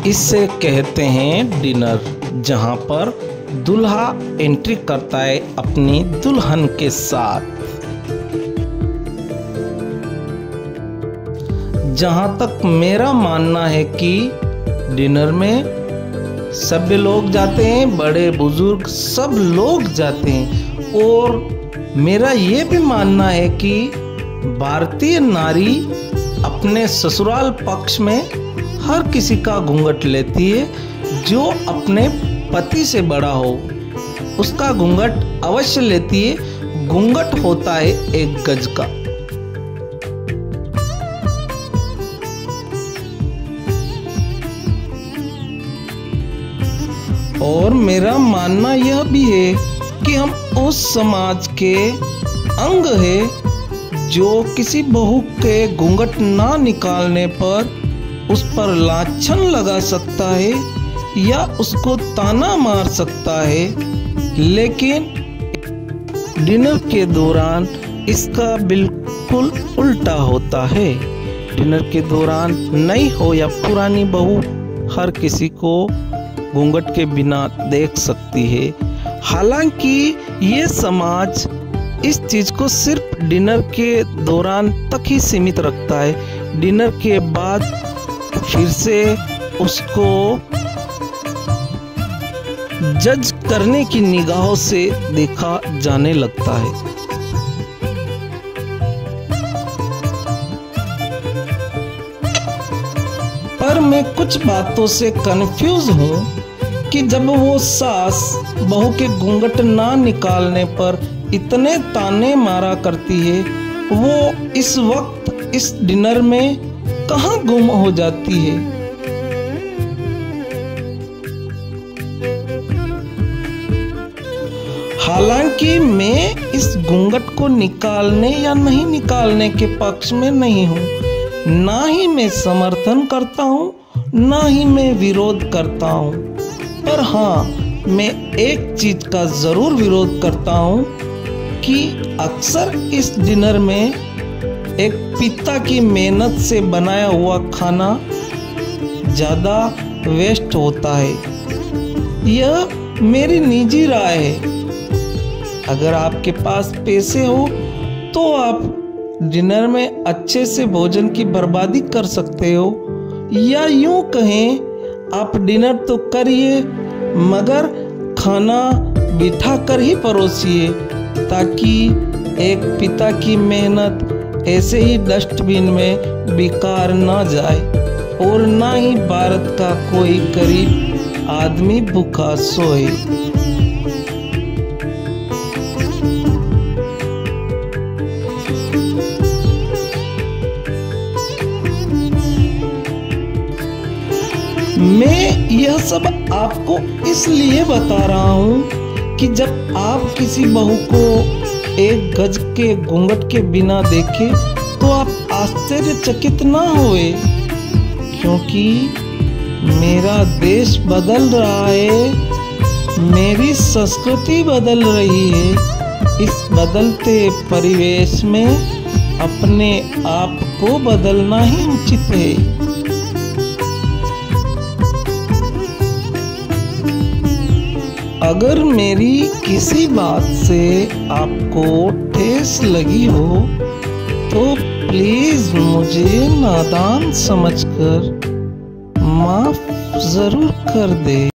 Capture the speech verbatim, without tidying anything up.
इसे कहते हैं डिनर, जहां पर दूल्हा एंट्री करता है अपनी दुल्हन के साथ। जहां तक मेरा मानना है कि डिनर में सभी लोग जाते हैं, बड़े बुजुर्ग सब लोग जाते हैं। और मेरा ये भी मानना है कि भारतीय नारी अपने ससुराल पक्ष में हर किसी का घूंघट लेती है। जो अपने पति से बड़ा हो उसका घूंघट अवश्य लेती है। घूंघट होता है एक गज का। और मेरा मानना यह भी है कि हम उस समाज के अंग है जो किसी बहू के घूंघट ना निकालने पर उस पर लांछन लगा सकता है या उसको ताना मार सकता है। लेकिन डिनर के दौरान इसका बिल्कुल उल्टा होता है। डिनर के दौरान नई हो या पुरानी बहू हर किसी को घूंघट के बिना देख सकती है। हालांकि ये समाज इस चीज को सिर्फ डिनर के दौरान तक ही सीमित रखता है। डिनर के बाद फिर से उसको जज करने की निगाहों से देखा जाने लगता है। पर मैं कुछ बातों से कंफ्यूज हूँ कि जब वो सास बहू के घूंघट ना निकालने पर इतने ताने मारा करती है, वो इस वक्त इस डिनर में कहाँ गुम हो जाती है। हालांकि मैं इस घूंघट को निकालने या नहीं निकालने के पक्ष में नहीं हूँ, ना ही मैं समर्थन करता हूँ, ना ही मैं विरोध करता हूँ। पर हाँ, मैं एक चीज का जरूर विरोध करता हूँ कि अक्सर इस डिनर में एक पिता की मेहनत से बनाया हुआ खाना ज़्यादा वेस्ट होता है। यह मेरी निजी राय है। अगर आपके पास पैसे हो तो आप डिनर में अच्छे से भोजन की बर्बादी कर सकते हो, या यूं कहें आप डिनर तो करिए मगर खाना बिठा कर ही परोसिए, ताकि एक पिता की मेहनत ऐसे ही डस्टबिन में बेकार ना जाए और ना ही भारत का कोई गरीब आदमी भूखा सोए। मैं यह सब आपको इसलिए बता रहा हूँ कि जब आप किसी बहू को एक गज के घूंघट के बिना देखें तो आप आश्चर्यचकित ना हुए, क्योंकि मेरा देश बदल रहा है, मेरी संस्कृति बदल रही है। इस बदलते परिवेश में अपने आप को बदलना ही उचित है। अगर मेरी किसी बात से आपको ठेस लगी हो तो प्लीज मुझे नादान समझकर माफ जरूर कर दे।